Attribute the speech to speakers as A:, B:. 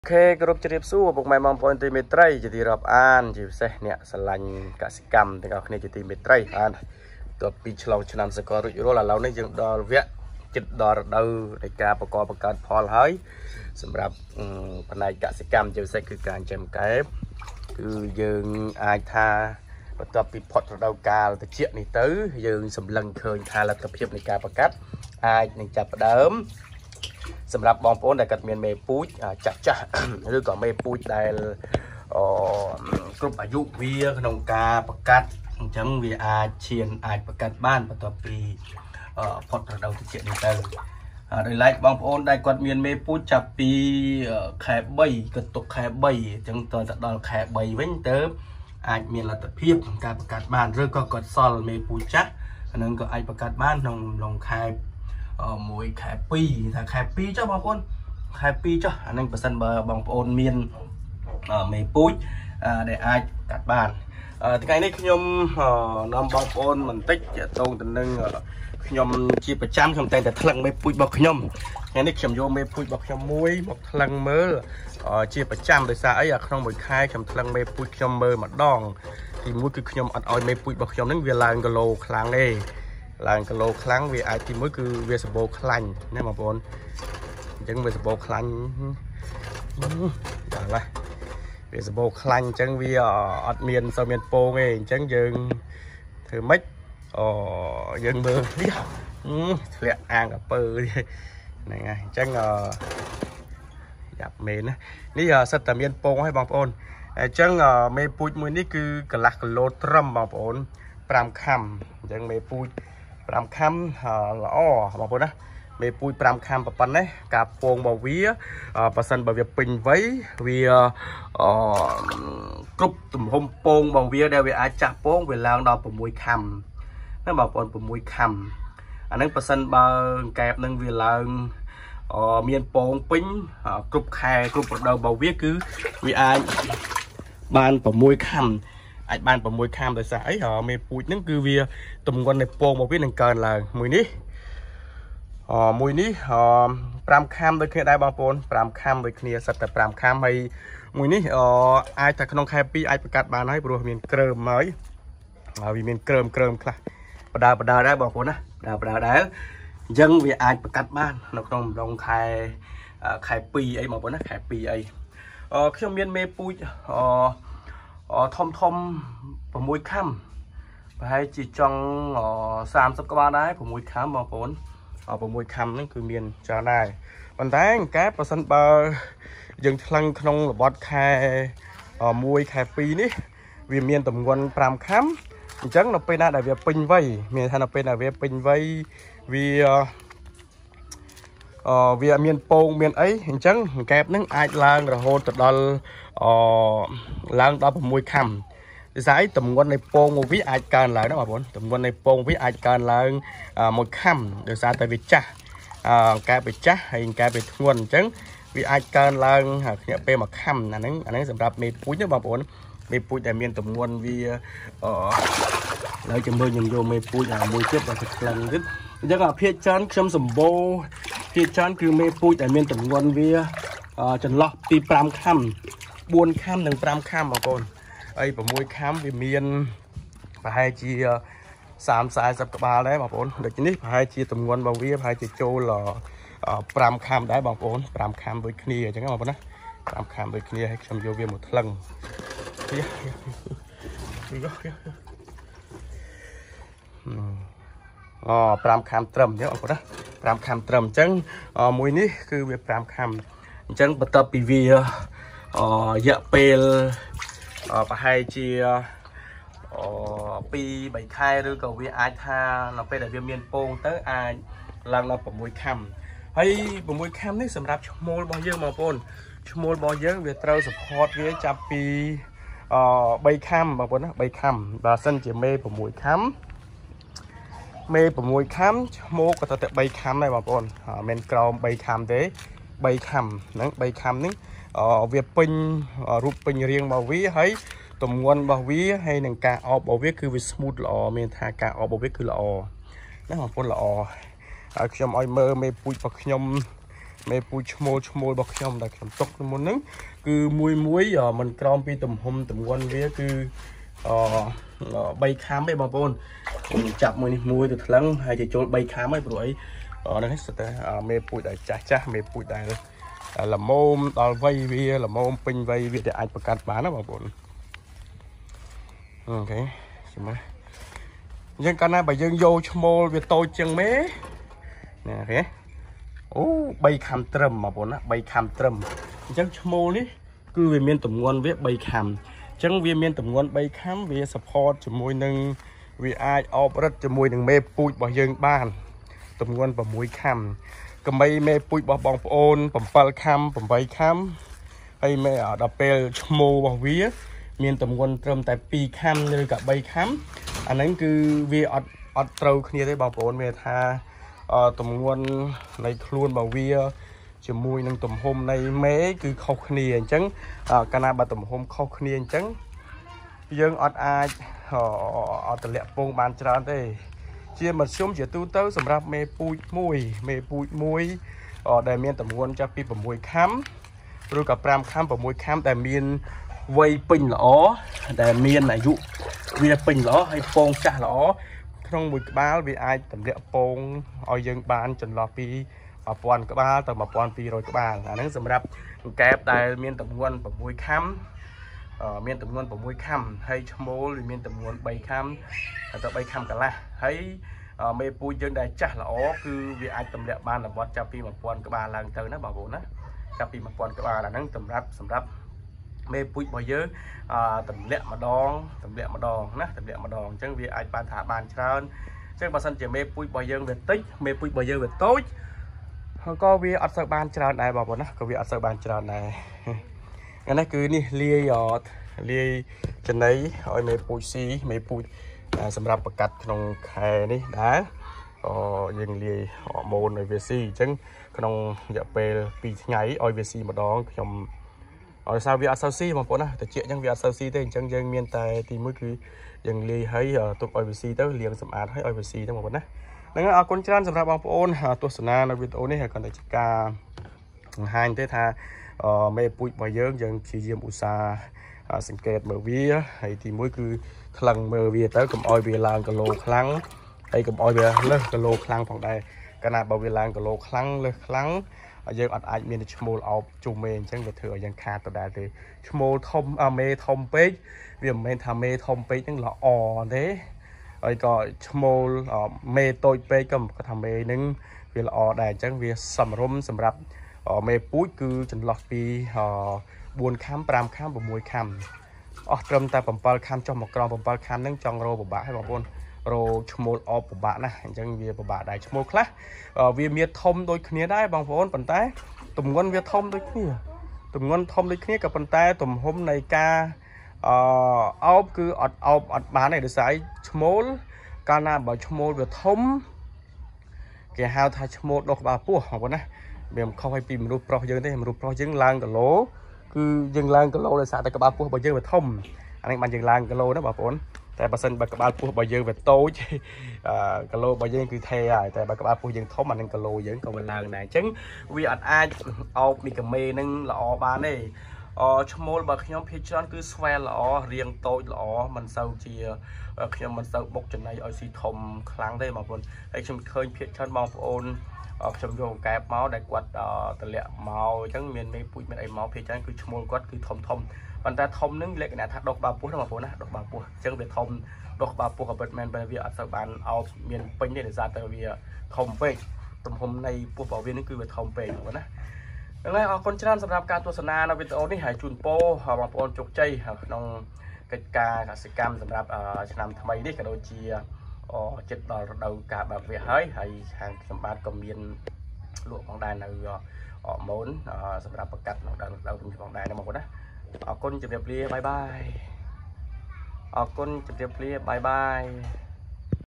A: เคกรุบจะเรียบสู้บุกไม้มองปอนตีเมตรจะตีรอบอ่านจิเซเนี่ยสลันกสิกรรมแต่ก็เนี่ยจะตีเมตรอ่านตัวปีฉลองชนะสกอร์อยู่แล้วเราเนี่ยยังดอเวะจิตดอดูในการประกอบประกาศพอลให้สำหรับภายกสิกรรมจิเซคือการจำแก้คือยังอาธาตัวปีพอดเรากาแต่เชี่ยนี่ตื้อยังสำลังเคยทาลักเพียบในการประกาศอายังจับเดิมสำหรับบองโป้ได้กัดเมียนเมย์ปุ้ยจับจ้าหรือก่อนเมย์ปุ้ยได้กลุ่มอายุเวียขนมกาประกาศจังเวียอาเชียนอาประกาศบ้านประตัวปีพอดเราที่เจียนเตอร์โดยไล่บองโป้ได้กัดเมียนเมย์ปุ้ยจับปีแค่ใบกระตุกแค่ใบจังตัวจะดอลแค่ใบเว้นเติมอาจมีลัตเพียบของการประกาศบ้านหรือก็กดซอลเมย์ปุ้ยจักอันนั้นก็อาประกาศบ้านลงแค่มวยแคปีถ้าแคปีเจ้าบางคนแคปีเจ้าอันนั้นเปอร์เซ็นต์บางคนเมียนไม่ปุ้ยได้อากัดบ้านที่ไงนี่ขยมน้องบางคนมันติดจะตรงตัวนึงขยมจีประจำขยมแต่ทลังไม่ปุ้ยบอกขยมไงนี่ขยมโยไม่ปุ้ยบอกขยมมวยบอกทลังเมื่อจีประจำโดยสายขนมมวยคายขยมทลังไม่ปุ้ยขยมเมื่อมาดองที่มวยคือขยมอัดอ้อยไม่ปุ้ยบอกขยมนั้นเวลากะโลครั้งเองลางกะโลครั้งเวไอทีมือคือเวสโบคลันนี่มาบนจังเวสโบคลันอย่างไรเวสโบคลันจังเวีอัดเมียนเซเมียนโปงเองจังยังถือไม่ยังมือนี่เสียอ่างกับปืนนี่ไงจังหยับเมนนะนี่สัตว์เมียนโปงให้บางปนจังเมปุยมือนี่คือกะลักกะโลตรัมบางปนปรามคำจังเมปุยปรามคำละอ้อบางคนนะเมปุยปรามคำปะปันเนี่ยกับโปงบ่าววิประสันบ่าวปิงไว้วิกรุบตุ่มหอมโปงบ่าววิเดี๋ยววิอาจับโปงเวลาเราประมวยคำนั่นบ่าวปนประมวยคำอันนั้นประสันบ่าวแกบนั่งเวลาเมียนโปงปิ้งกรุบแข่กรุบเราบ่าววิคือวิอาบานประมวยคำไอ้บ้านประมวยคำแต่สายเมปุยนั่นคือเวียตุ่มกันในโปงมาวิ่งในการlà mùi ní pram camโดยเคยได้บางปน pram cam โดยเคลียร์สัตว์แต่ pram cam ให้มวยนี้ไอ้แต่ขนมแคปปี้ไอ้ประกาศบานให้ปลุกมีเกลือไหมวิมีเกลือค่ะประดาได้บอกคนนะประดาได้ยังวิไอ้ประกาศบ้านเราต้องลงไข่ปีไอ้บอกคนนะไข่ปีไอ้khi miền mêปุยทอมผมมวยค่ำไปให้จีจอง30 กว่าได้ผมมวยค่ำบางคนผมมวยค่ำนั่นคือเมียนจะได้ปัญหาแก๊ปประสันเบอร์ยังพลังขนมบอดแค่มวยแค่ปีนี้วิเมียนต่ำวันปรามค่ำจังเราไปน่าได้เวียปิงไว้เมียนท่านเราไปน่าเวียปิงไว้เวียเมียนโปงเมียนไอ้จังแก๊ปนั่งไอ้ลางเราโหดตัดดอลลางดอผมมวยค่ำสายตุ่มวันในโปงวิอาการหลังนะบ่นตุ่มวันในโปงวิอาการหลังมวยค่ำโดยสายแต่วิจ้าการไปจ้าให้การไปทวนจังวิอาการหลังเนี่ยเป็นมาค่ำอันนั้นสำหรับเมย์ปุ้ยเนี่ยบ่นเมย์ปุ้ยแต่เมียนตุ่มวันวิแล้วจะมือยังโยเมย์ปุ้ยมวยเทียบกับพลังขึ้นยังกับเพียจันชมสมบูรณ์เพียจันคือเมย์ปุ้ยแต่เมียนตุ่มวันวิจนล็อกตีปรามค่ำบวนค่ำหนึ่งปรามค่ำบ่นไอ้ผมมวยค้ำวิเมียนไปให้จี3 สายสับกบาได้บอกผมเดี๋ยวนี้ไปให้จีตุ่มเงินบางวิไปให้จีโจหล่อปรามคำได้บอกผมปรามคำโดยคณีจังไงบอกผมนะปรามคำโดยคณีให้ชมโยเวียหมดพลังปรามคำเติมเนี่ยบอกผมนะปรามคำเติมจังมวยนี้คือเวียปรามคำจังปัตตาปีเวียเยอะเปลไปให้จีปีใบไข่หรือกับวิอาธาเราไปแต่เวียนเมียนโปงเตอร์อาลังเราผมมวยคำให้ผมมวยคำนี่สำหรับชั่วโมงบอเยอะมาปนชั่วโมงบอเยอะเวียเตอร์สปอร์ตเวียจับปีใบคำมาปนนะใบคำบาสันจะเมย์ผมมวยคำชั่วโมงก็แต่ใบคำได้มาปนเมนกราวใบคำเด้ใบคำนั่งใบคำนี่เวียปิงรูปปิงเรียงบาวิให้ตุ่มวันบาวิให้หนังกาออกบาวิคือวิสมูทละอเมนทากาออกบาวิคือละอนั่นของคนละอขยมไอเมอร์เมปุยปักขยมមេពូជឈ្មោលរបស់ខ្ញុំដែលខ្ញុំຕົកមុនហ្នឹងគឺមួយមិនក្រោមពីទំហំទម្ងន់វាគឺ3ខាំទេបងប្អូនខ្ញុំចាប់មួយទៅថ្លឹងហើយទៅចូល3ខាំហើយព្រោះអីហ្នឹងសិតតែមេពូជដែលចាស់មេពូជដែលល្មមដល់វ័យវាល្មមពេញវ័យវាដែលអាចប្រកាសបានណាបងប្អូនអូខេចាំមើលយើងកាលណាបើយើងយកឈ្មោលវាតូចជាងមេនេះអូខេអូ3ខាំត្រឹមបងប្អូនណា3ខាំត្រឹមអញ្ចឹងឈ្មោលនេះគឺវាមានទម្ងន់វា3ខាំអញ្ចឹងវាមានទម្ងន់3ខាំវា support ជាមួយនឹងវាអាចអបរិទ្ធជាមួយនឹងមេពូជរបស់យើងបានទម្ងន់6ខាំកមីមេពូជរបស់បងប្អូន7ខាំ8ខាំហើយមេដល់ពេលឈ្មោលរបស់វាមានទម្ងន់ត្រឹមតែ2ខាំឬក៏3ខាំអាហ្នឹងគឺវាអត់ត្រូវគ្នាទេបងប្អូនមានថាទម្ងន់នៃខ្លួនរបស់វាជាមួយនឹងទំហំនៃមេគឺខុសគ្នាអញ្ចឹងកាលណាបើទំហំខុសគ្នាអញ្ចឹងយើងអត់អាចតម្លាក់ពងបានច្រើនទេជាមធ្យមជាទូទៅសម្រាប់មេពូជមួយដែលមានទម្ងន់ចាប់ពី6ខាំឬក៏5ខាំ6ខាំដែលមានវ័យពេញល្អដែលមានអាយុវាពេញល្អហើយពងចាស់ល្អក្នុងមួយក្បាលវាអាចតម្លាក់ពងឲ្យយើងបានចន្លោះពី1000ក្បាលទៅ1200ក្បាលអាហ្នឹងសម្រាប់កែបដែលមានទម្ងន់6ខាំមានទម្ងន់6ខាំហើយឈ្មោលវាមានទម្ងន់3ខាំទៅ3ខាំកន្លះហើយមេពូជយើងដែលចាស់ល្អគឺវាអាចទម្លាក់បានល្បត់ចាប់ពី1000ក្បាលឡើងទៅណាបងប្អូនណាចាប់ពី1000ក្បាលអាហ្នឹងសម្រាប់មេពូជរបស់យើងទម្លាក់ម្ដងណាទម្លាក់ម្ដងអញ្ចឹងវាអាចបានថាបានច្រើនអញ្ចឹងបើសិនជាមេពូជរបស់យើងវាតិចមេពូជរបស់យើងវាតូចក៏វាអត់សូវបានច្រើនដែរបងប្អូនណាក៏វាអត់សូវបានច្រើនដែរនេះគឺនេះលាយចំណីឲ្យមេពូជស៊ីមេពូជសម្រាប់ប្រកាត់ក្នុងខែនេះដែរយើងលាយហូម៉ូនឲ្យវាស៊ីអញ្ចឹងក្នុងរយៈពេល2ថ្ងៃឲ្យវាស៊ីម្ដងខ្ញុំឲ្យសារវាអត់សូវស៊ីបងប្អូនណាតិចអញ្ចឹងវាអត់សូវស៊ីទេអញ្ចឹងយើងមានតែទីមួយគឺយើងលាយឲ្យទុកឲ្យវាស៊ីទៅលាងសម្អាតឲ្យវាស៊ីទៅបងប្អូនណាហ្នឹងហើយអរគុណច្រើនសម្រាប់បងប្អូនទស្សនានៅវីដេអូនេះហើយគាត់តែជាការបង្ហាញទេថាមេពូជរបស់យើងព្យាយាមឧស្សាហ៍សង្កេតមើលវាហើយទីមួយគឺថ្លឹងមើលវាទៅកុំឲ្យវាឡើងគីឡូខ្លាំងហើយកុំឲ្យវាលើសគីឡូខ្លាំងផងដែរកាលណាបើវាឡើងគីឡូខ្លាំងលើសខ្លាំងយើងអត់អាចមានឈ្មោលអោបជុំមេអញ្ចឹងវាធ្វើឲ្យយើងខាតទៅដែរទេឈ្មោលធំមេធំពេកវាមិនមែនថាមេធំពេកហ្នឹងល្អទេហើយក៏ឈ្មោលមេតូចពេកក៏ថាមេហ្នឹងវាល្អដែរអញ្ចឹងវាសមរម្យសម្រាប់មេពូជគឺចន្លោះពី4ខាំ5ខាំ6ខាំអស់ត្រឹមតែ7ខាំចុះមកក្រោម7ខាំហ្នឹងចង់រោពិបាកហើយបងប្អូនរោឈ្មោលអបពិបាកណាស់អញ្ចឹងវាពិបាកដែរឈ្មោលខ្លះវាមានធំដូចគ្នាដែរបងប្អូនប៉ុន្តែទម្ងន់វាធំដូចគ្នាទម្ងន់ធំដូចគ្នាក៏ប៉ុន្តែទំហំនៃការអោបគឺអត់បានទេដោយសារឈ្មោលកាលណាបើឈ្មោលវាធំគេហៅថាឈ្មោលដុសក្បាលពោះបងប្អូនណាវាមិនខុសឲ្យពីមនុស្សប្រុសយើងទេមនុស្សប្រុសយើងឡើងគីឡូគឺយើងឡើងគីឡូដោយសារតែក្បាលពោះរបស់យើងវាធំអានេះបានយើងឡើងគីឡូណាបងប្អូនតែបើសិនបើក្បាលពោះរបស់យើងវាតូចគីឡូរបស់យើងគឺថេរហើយតែបើក្បាលពោះយើងធំអានឹងគីឡូយើងក៏វាឡើងដែរអញ្ចឹងវាអត់អាចអោបមីកាមេនឹងល្អបានទេឈ្មោលបើខ្ញុំភាគច្រើនគឺស្វែលល្អរាងតូចល្អមិនសូវជាខ្ញុំមិនសូវបុកចំណីឲ្យស៊ីធំខ្លាំងទេបងប្អូនហើយខ្ញុំឃើញភាគច្រើនបងប្អូនខ្ញុំយកកែបមកដែលគាត់តម្លាក់មកអញ្ចឹងមានមេពូជមានអីមកភាគច្រើនគឺឈ្មោលគាត់គឺធំប៉ុន្តែធំនឹងលក្ខណៈថាដុសក្បាលពោះណាបងប្អូនណាដុសក្បាលពោះអញ្ចឹងវាធំដុសក្បាលពោះក៏ពិតមែនតែវាអត់សូវបានអោបមានពេញទេដោយសារតែវាធំពេកទំហំនៃពោះរបស់វានឹងគឺវាធំពេកបងប្អូនណាហ្នឹងហើយអរគុណច្រើនសម្រាប់ការទស្សនានៅវីដេអូនេះហើយជូនពរបងប្អូនជោគជ័យក្នុងកិច្ចការកសិកម្មសម្រាប់ឆ្នាំថ្មីនេះក៏ដូចជាចិត្តដល់រដូវកាលបែបវាហើយខាងខ្ញុំបាទក៏មានលក់ផងដែរនៅម៉ូនសម្រាប់ប្រកាសនៅដល់រដូវនេះផងដែរណាបងប្អូនណាអរគុណជម្រាបលាបាយបាយអរគុណជម្រាបលាបាយបាយ